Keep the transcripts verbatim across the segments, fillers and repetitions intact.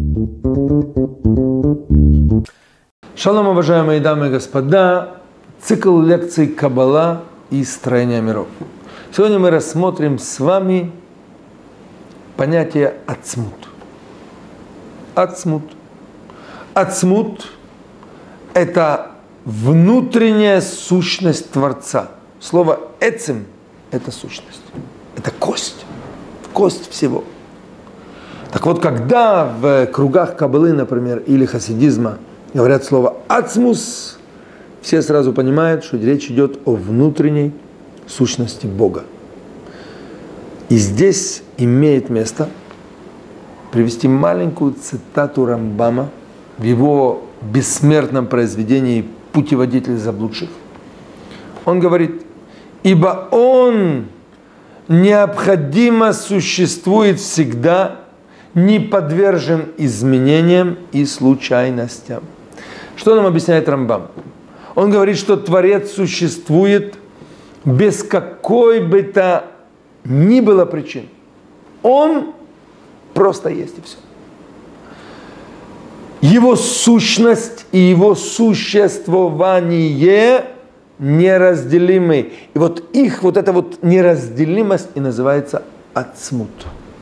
Шалом, уважаемые дамы и господа, цикл лекций «Каббала и строение миров». Сегодня мы рассмотрим с вами понятие ацмут. Ацмут. Ацмут – это внутренняя сущность Творца. Слово «эцем» – это сущность, это кость, кость всего. Так вот, когда в кругах Каббалы, например, или хасидизма говорят слово «ацмус», все сразу понимают, что речь идет о внутренней сущности Бога. И здесь имеет место привести маленькую цитату Рамбама в его бессмертном произведении «Путеводитель заблудших». Он говорит: «Ибо Он необходимо существует всегда, не подвержен изменениям и случайностям». Что нам объясняет Рамбам? Он говорит, что Творец существует без какой бы то ни было причин. Он просто есть и все. Его сущность и его существование неразделимы. И вот их вот эта вот неразделимость и называется ацмут.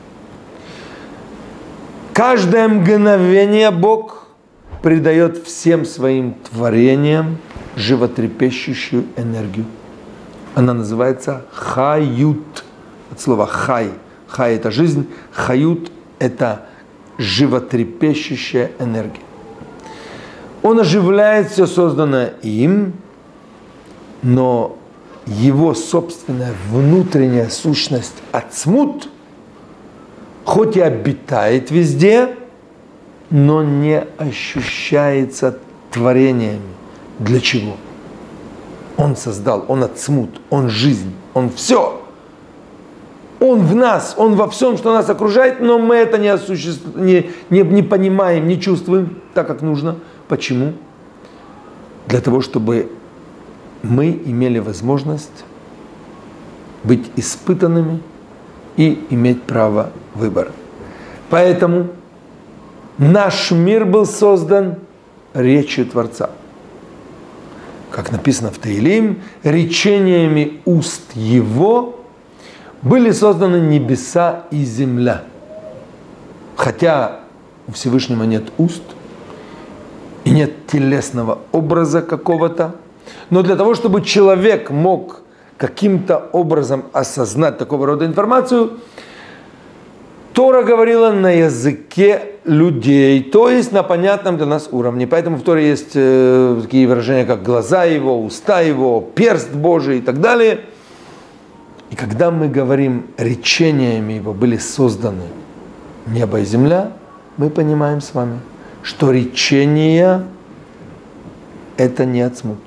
Каждое мгновение Бог придает всем своим творениям животрепещущую энергию. Она называется хают. От слова хай. Хай – это жизнь. Хают – это животрепещущая энергия. Он оживляет все созданное им, но его собственная внутренняя сущность ацмут хоть и обитает везде, но не ощущается творениями. Для чего? Он создал, он ацмут, он жизнь, он все. Он в нас, он во всем, что нас окружает, но мы это не, осуществ... не, не, не понимаем, не чувствуем так, как нужно. Почему? Для того, чтобы мы имели возможность быть испытанными и иметь право выбора. Поэтому наш мир был создан речью Творца. Как написано в Таилим, речениями уст Его были созданы небеса и земля. Хотя у Всевышнего нет уст и нет телесного образа какого-то, но для того, чтобы человек мог каким-то образом осознать такого рода информацию, Тора говорила на языке людей, то есть на понятном для нас уровне. Поэтому в Торе есть э, такие выражения, как глаза его, уста его, перст Божий и так далее. И когда мы говорим, речениями его были созданы небо и земля, мы понимаем с вами, что речения – это не ацмут.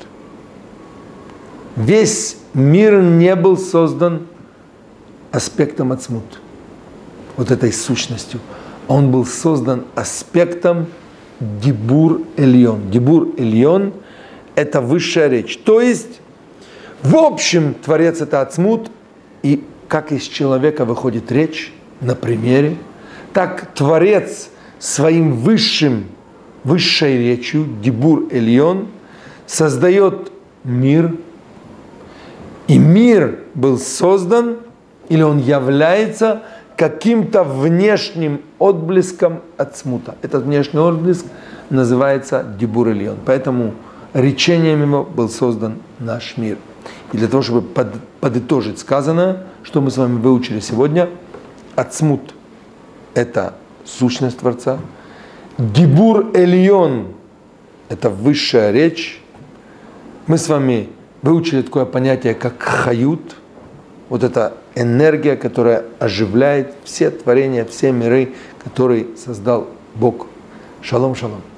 Весь мир не был создан аспектом ацмут, вот этой сущностью. Он был создан аспектом дибур эльон. Дибур эльон – это высшая речь. То есть, в общем, Творец – это ацмут, и как из человека выходит речь на примере, так Творец своим высшим, высшей речью, дибур эльон, создает мир. И мир был создан, или он является каким-то внешним отблеском ацмута. Этот внешний отблеск называется дибур эльон. Поэтому речением его был создан наш мир. И для того, чтобы под, подытожить сказанное, что мы с вами выучили сегодня, ацмут – это сущность Творца, дибур эльон – это высшая речь. Мы с вами выучили такое понятие, как хают, вот эта энергия, которая оживляет все творения, все миры, которые создал Бог. Шалом, шалом.